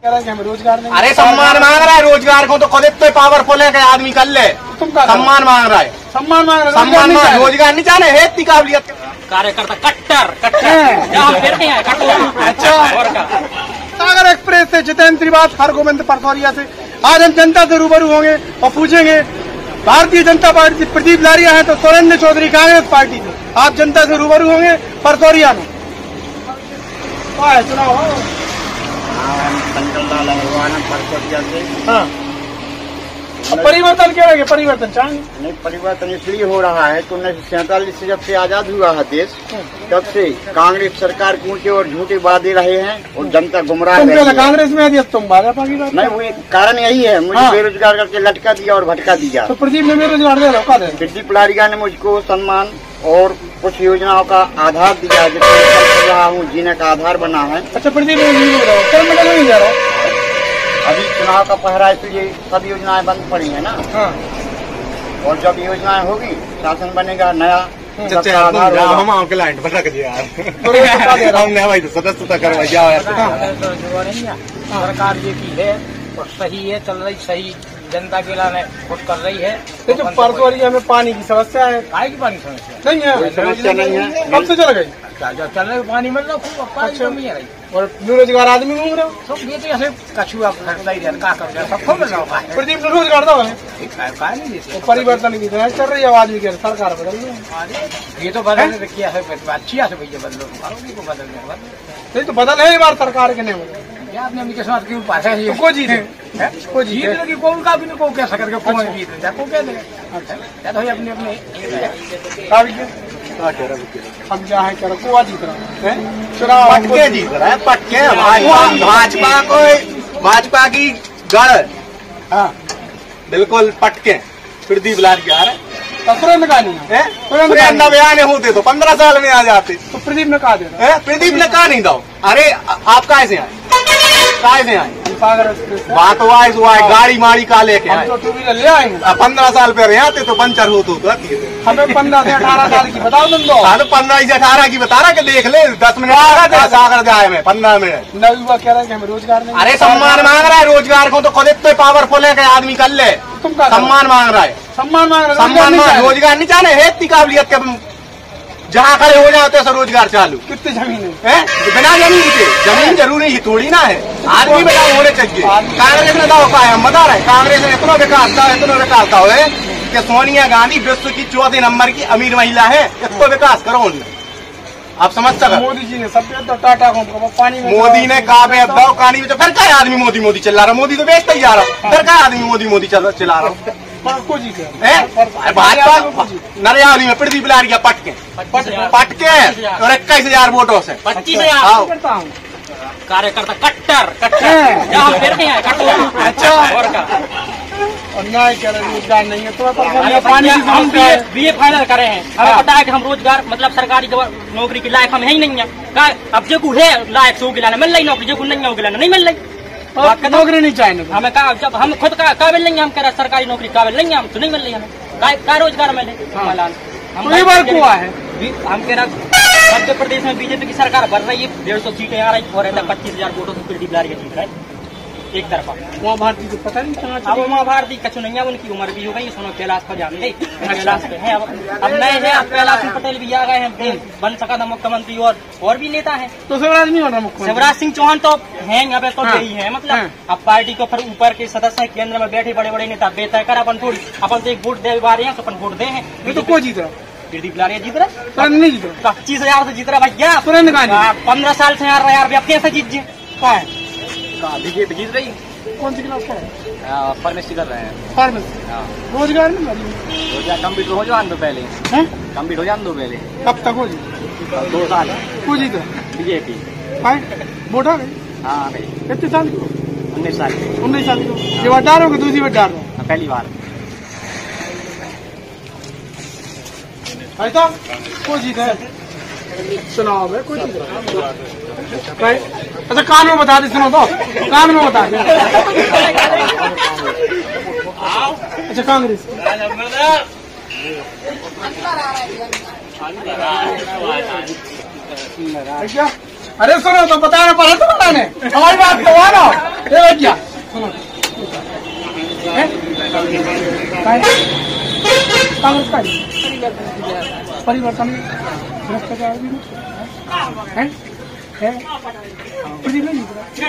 कह रहा है कि हमें रोजगार नहीं। अरे सम्मान मांग रहा है, रोजगार को तो खुद इतने पावरफुल है कि आदमी कर ले। तुम क्या सम्मान मांग रहा है, सम्मान मांग रहा सम्मान रोजगार नहीं चाहे है इतनी काबिलियत। कार्यकर्ता कट्टर अच्छा, सागर एक्सप्रेस से जितेंद्र त्रिपाठी, हरगोविंद परसौरिया से आज हम जनता से रूबरू होंगे और पूछेंगे भारतीय जनता पार्टी से प्रदीप लारिया है तो सुरेंद्र चौधरी कांग्रेस पार्टी से आप जनता से रूबरू होंगे परसौरिया में चुनाव। हाँ, परिवर्तन क्या रहेगा? परिवर्तन चाहेंगे? नहीं, परिवर्तन इसलिए हो रहा है कि 1947 से जब से आजाद हुआ है देश, तब से कांग्रेस सरकार ऊंचे और झूठे वादे रहे हैं और जनता गुमराह रही है। कांग्रेस में यदि तुम भाजपा की बात नहीं, वो कारण यही है, मुझे बेरोजगार करके लटका दिया और भटका दिया। तो प्रदीप ने बेरोजगार दे रहा है। प्रदीप लारिया ने मुझको सम्मान और कुछ योजनाओं का आधार दिया, जिससे रहा हूँ, जीने का आधार बना है। अच्छा, प्रदीप नहीं जा रहा अभी चुनाव का पहरा, इसलिए सब योजनाएं बंद पड़ी है ना। हाँ। और जब योजनाएं होगी, शासन बनेगा नया, हम आपके लाइन पर रख दिया हमने भाई सदस्यता करवाया। सरकार ये की है और सही है, चल रही सही, जनता के लिए कुछ कर रही है। तो जो परसौरिया में पानी की समस्या है, काय की पानी समस्या नहीं है? समस्या नहीं है, कब से चल गई? चल रहे पानी मिल रहा खूब, पानी कमी है। और बेरोजगार आदमी घूम रहे हो, सब ये तो ऐसे कछुआ खरीदा ही क्या कर रहा, सबको मिल रहा है। प्रदीप ने रोजगार दो काय नहीं देते, परिवर्तन की तरह चल रही है आदमी की सरकार बदल रही है। ये तो बदलने तो किया है, अच्छी है भैया, बदलो को बदलने नहीं तो बदल है बार सरकार के नहीं आपने अपनी के साथ क्यों पास है? को जीते को जीत लगी, कौन का भी नहीं, को क्या सकर के कौन जीत जाए, को क्या देगा? तो अपने अपने हम क्या है, क्या कुआ जीत रहा है, चुनाव पटके जीत रहा है, पटके भाजपा को, भाजपा की गढ़। हाँ, बिल्कुल पटके प्रदीप लारिया है। तुरंत का नहीं है, तुरंत नवे होते तो 15 साल में आ जाते। तो प्रदीप ने कहा दे, प्रदीप ने कहा नहीं दो। अरे आप कहाँ से आए? कहाँ से आए? बात हुआ है, गाड़ी माड़ी का लेके आए, तो 2 व्हीलर ले आएंगे। 15 साल पहले आते तो पंचर होते तो हमें 15 से 18 साल की बताओ तुम दो। हाँ, तो 15 से 18 की बता रहा कि देख ले 10 मिनट सागर जाए में 15 मिनट। नवा कह रहा है कि हमें रोजगार नहीं। अरे सम्मान मांग रहा है, रोजगार को तो खुद इतने पावरफुल है कि आदमी कर ले। तुम क्या सम्मान मांग रहा है, सम्मान मांग रहा है, सम्मान रोजगार नहीं चाहे है इतनी काबिलियत के जहाँ खड़े हो जाते हैं रोजगार चालू। कितनी जमीन है? बिना जमीन के, जमीन जरूरी ही थोड़ी ना है, आदमी बिना होने चाहिए। कांग्रेस ने दाव का है, हम बता रहे हैं, कांग्रेस ने इतना विकास था है कि सोनिया गांधी विश्व की 4थे नंबर की अमीर महिला है, इतना विकास करो उनने। आप समझ सकते? मोदी जी ने सब टाटा को पानी में, मोदी ने कहा कहानी में, तो फिर क्या आदमी मोदी मोदी चिल्ला रहा, मोदी तो बेचता ही जा रहा, फिर क्या आदमी मोदी मोदी चिल्ला रहा। भाजपा नरियावली में प्रदीप लारिया पटके और 21,000 वोटों से 25,000 कार्यकर्ता कट्टर अच्छा, और न्याय कह रहे रोजगार नहीं है तो पानी हम बीए फाइनल करे हैं, हमें पता है कि हम रोजगार मतलब सरकारी नौकरी के लायक हम है ही नहीं है। अब जो है लायक से गिलाना मिल रही नौकरी, जो नहीं हो गिलाना नहीं मिल रही, नौकरी नहीं चाहिए हमें। कहा जब हम खुद काबिल नहीं है, हम कह रहे सरकारी नौकरी काबिल नहीं है, हम तो नहीं मिल रही हमें, क्या रोजगार मिले। हम कह रहे मध्य प्रदेश में बीजेपी की सरकार बढ़ रही है, 150 सीटें आ रही और 25,000 वोटों से प्रदीप लारिया जीत रहा है एक तरफा। उमा भारती को पता नहीं कहाँ, अब उमा भारती कछु नहीं है, उनकी उम्र भी हो गई, सुनो कैलाश पर जान गई, कैलाश पे है अब नए हैं, अब कैलाश पटेल भी आ गए हैं, बन सका था मुख्यमंत्री और भी नेता है। तो शिवराज नहीं बन रहा मुख्यमंत्री? शिवराज सिंह चौहान तो है यहाँ पे, तो यही है मतलब। अब पार्टी को फिर ऊपर के सदस्य केंद्र में बैठे बड़े बड़े नेता बेतय कर अपन थोड़ी अपन तो एक वोट दे पा रहे हैं, तो अपन वोट दे हैं। तो कोई जीत रहा? प्रदीप लारिया जीत रहा, नहीं जीत रहा, 25,000 से जीत रहा भैया। 15 साल से यार अब कैसे जीत जी? बीजेपी जीत रही। कौन सी क्लास है? फार्मेसी कर रहे हैं। फार्मेसी रोजगार नहीं रोजगार कम्प्लीट हो जान दो पहले, कम्प्लीट हो जान दो पहले। कब तक हो जी? 2 साल। को जीत बीजेपी वोट आ गई? हाँ गई। कितने साल की? 19 साल। 19 साल को ये बार डाल रहे हो? दूसरी बार डाल रहे हो? पहली बार। ऐसा को जीत है चुनाव में? कोई जीत रहा? अच्छा कान में बता दे, सुनो तो कान में बता दे। अच्छा कांग्रेस क्या अरे सुनो तो बताना पड़ा तो बताने हमारी बात तो मानो। ये क्या सुनो कांग्रेस का परिवर्तन भ्रष्टाचार भी है प्रदीप नहीं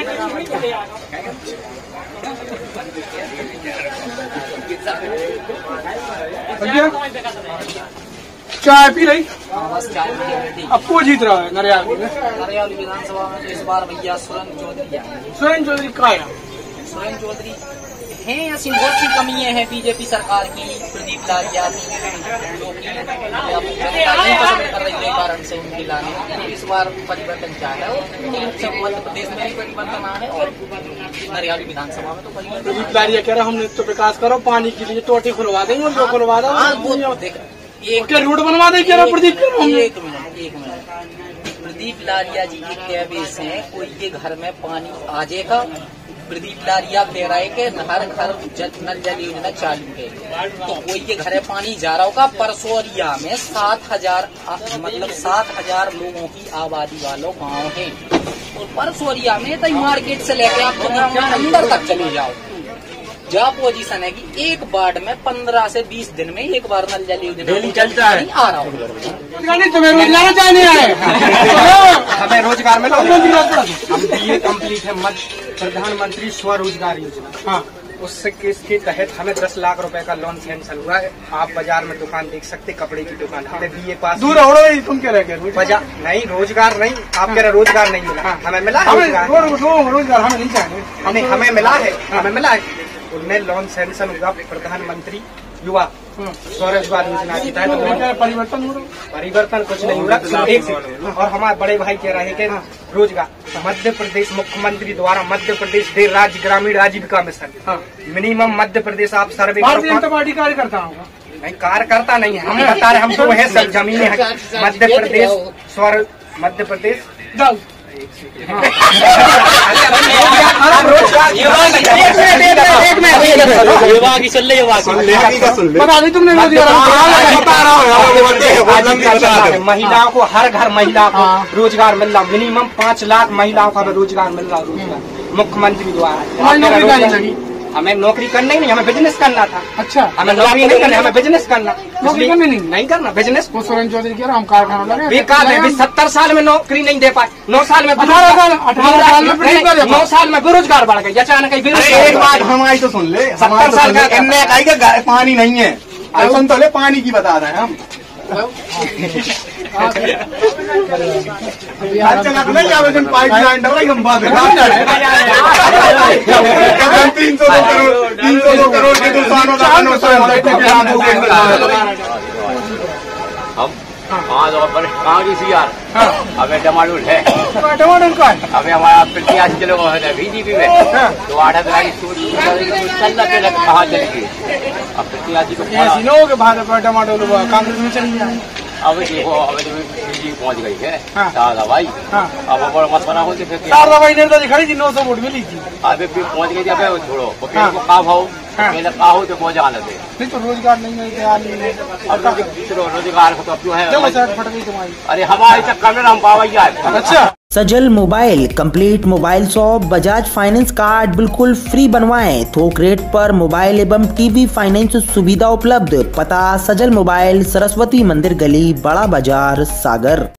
चाय पी रही अब को जीत रहा है नरियाली विधानसभा में इस बार भैया सुरेंद्र चौधरी का है। सुरेंद्र चौधरी हैं, ऐसी बहुत सी कमियां हैं बीजेपी सरकार की, प्रदीप लारिया की, जो कि जनता नहीं पसंद कर रही है, कारण से उनके लाने इस बार परिवर्तन चाहे और मध्य प्रदेश में भी परिवर्तन आए और नरियाली विधानसभा में तो परिवर्तन। प्रदीप लारिया कह रहा हमने तो विकास करो, पानी के लिए टोटी खुलवा देंगे और जो खुलवा दो एक रोड बनवा देंगे। प्रदीप एक मिनट प्रदीप लारिया जी के कहवे से कोई के घर में पानी आ जाएगा। प्रदीप लारिया कह रहा है कि हर घर नल जल योजना चालू है, तो कोई के घर पानी जा रहा होगा। परसोरिया में 7,000 लोगों की आबादी वालों गाँव है, और परसोरिया में तो मार्केट से लेकर आप तो गाँव में अंदर तक चले जाओ, जहाँ पोजीशन है कि एक वार्ड में 15 से 20 दिन में एक बार नल जल योजना चलता है आ रहा होगा। तुम्हें रोजगार चाहिए हमें रोजगार में हम BA कम्प्लीट है प्रधानमंत्री स्वरोजगार योजना। हाँ, उसके तहत हमें 10 लाख रुपए का लोन सैंक्शन हुआ है। आप बाजार में दुकान देख सकते, कपड़े की दुकान। हमें BA पास दूर तुम कह रहे नहीं, रोजगार नहीं, आप कह रहे रोजगार नहीं मिला, हमें मिला रोजगार हमें नहीं चाहिए, हमें मिला है। उनमें लोन सैंक्शन हुआ प्रधानमंत्री युवा स्वरोजगार योजना के तहत। परिवर्तन कुछ नहीं हुआ। और हमारे बड़े भाई कह रहे हैं कि रोजगार मध्य प्रदेश मुख्यमंत्री द्वारा मध्य प्रदेश देश राज्य ग्रामीण आजीविका मिशन मिनिमम मध्य प्रदेश आप सर्वे भारतीय जनता पार्टी कार्यकर्ता होगा नहीं, कार्यकर्ता नहीं है, हम बता रहे हम तो है सब जमीनें मध्य प्रदेश महिलाओं को हर घर महिला को रोजगार मिल रहा, मिनिमम 5 लाख महिलाओं का रोजगार मिल रहा रोजगार मुख्यमंत्री द्वारा। हमें नौकरी करना ही नहीं, हमें बिजनेस करना था। अच्छा, हमें नौकरी नहीं करना, हमें बिजनेस करना। नौकरी करनी नहीं करना बिजनेस। सुरेंद्र चौधरी कह रहा हम कारखाना लगे बेकार है, 70 साल में नौकरी नहीं दे पाए, 9 साल में 9 साल में बेरोजगार बढ़ गई अचानक। एक बात हमारी तो सुन ले, 70 साल का पानी नहीं है, सुन तो ले, पानी की बता रहे हैं हम। पाइपलाइन हम बात 302 करोड़ के दुकानों का हमें टमाटर है, टमाटर का हमें हमारा प्रत्याशी चलो बीजेपी में तो 8 कहाँ चलेगी। अब प्रत्याशी को टमाटर कांग्रेस में चली जाए। अब देखो, अब पहुँच गई है शारदा भाई। अब बड़ा मसला हो फिर शारदा भाई ने तो दिखाई थी 900 वोट मिली थी, अभी पहुँच गई थी। अब छोड़ो का भाव पहले का हो तो पहुँच आने थे। नहीं तो रोजगार नहीं है, अब रोजगार तो अब जो है फट गई तुम्हारी। अरे हमारे चक्कर में हम पावैया। अच्छा, Sajal mobile complete mobile shop Bajaj finance card बिल्कुल फ्री बनवाएं। थोक रेट पर मोबाइल एवं टीवी फाइनेंस सुविधा उपलब्ध। पता सजल मोबाइल, सरस्वती मंदिर गली, बड़ा बाजार, सागर।